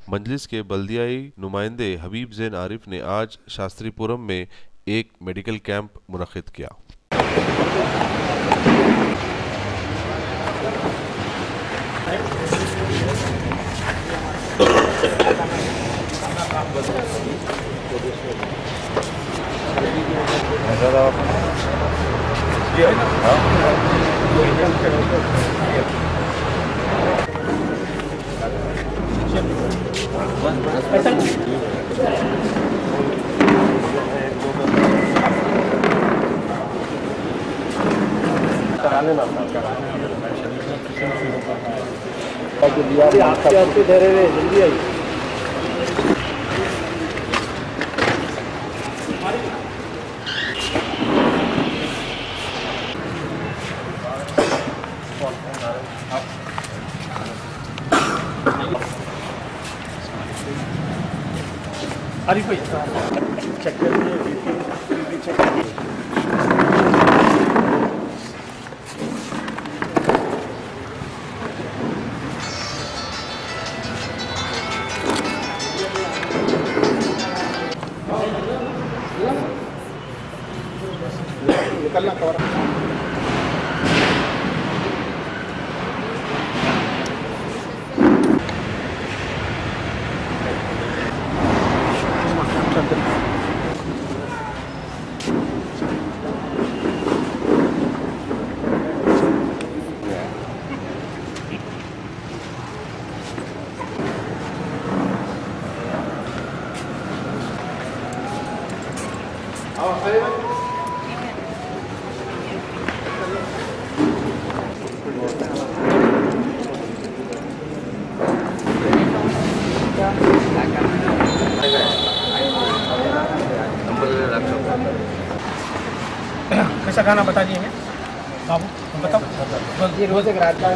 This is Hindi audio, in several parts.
मजलिस के बल्दियाई नुमाइंदे हबीब ज़ैन आरिफ ने आज शास्त्रीपुरम में एक मेडिकल कैंप मुनक्किद किया। आपके धीरे जल्दी आई। आरिफ भाई चेक कर निकलना कवर कैसा खाना बता दिए हैं बाबू, बताओ। ये रोज एक रात का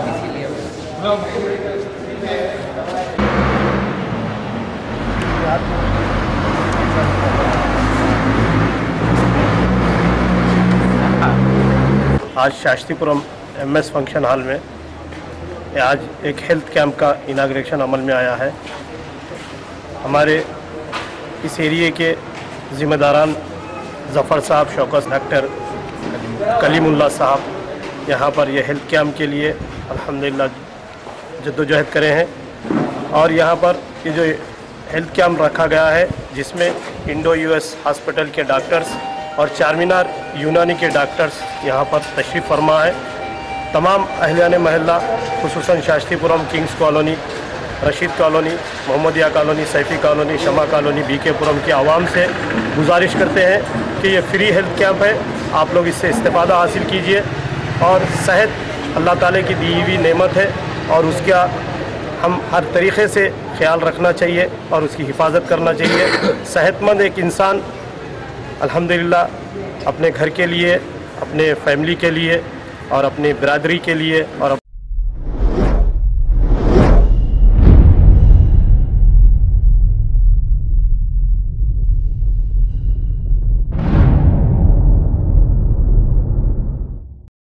आज शास्त्रीपुरम MS फंक्शन हॉल में आज एक हेल्थ कैंप का इनाग्रेशन अमल में आया है। हमारे इस एरिए के ज़िम्मेदारान ज़फ़र साहब, शौकत डॉक्टर कलीमुल्लाह साहब यहाँ पर ये हेल्थ कैंप के लिए अल्हम्दुलिल्लाह जद्दोजहद करे हैं। और यहाँ पर ये जो हेल्थ कैंप रखा गया है जिसमें इंडो US हॉस्पिटल के डॉक्टर्स और चारमीनार यूनानी के डॉक्टर्स यहाँ पर तशरीफ़ फरमा है। तमाम अहलियान महल्ला खुसूसन Shastripuram, kings colony, Rashid colony, Mohammadiya colony, Saifi colony, Shama colony, BK Puram की आवाम से गुजारिश करते हैं कि ये फ्री हेल्थ कैंप है, आप लोग इससे इस्तेफ़ादा हासिल कीजिए। और सेहत अल्लाह ताला की दी हुई नेमत है और उसका हम हर तरीक़े से ख्याल रखना चाहिए और उसकी हिफाजत करना चाहिए। सेहतमंद एक इंसान अल्हम्दुलिल्लाह अपने घर के लिए, अपने फैमिली के लिए और अपनी बिरादरी के लिए और